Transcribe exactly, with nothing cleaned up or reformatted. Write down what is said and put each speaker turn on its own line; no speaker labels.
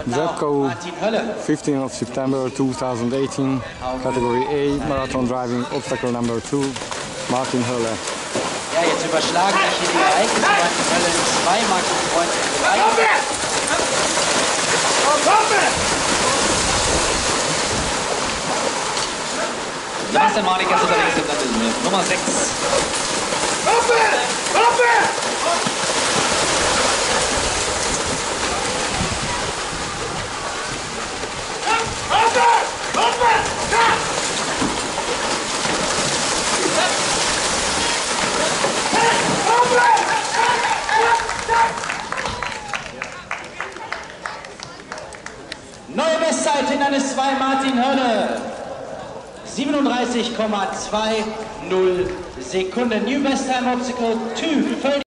Drebkau, fifteenth of September two thousand eighteen, category A, marathon driving, obstacle number two, Martin Hölle.
Ja, jetzt überschlagen sich hier die Ereignisse. Martin Hölle in zwei, Martin Freund in drei. Sebastian Monika ist unterwegs in der Nummer sechs. Neue Bestzeit in eines zwei Martin Hölle. siebenunddreißig Komma zwei null Sekunden. New best time obstacle two.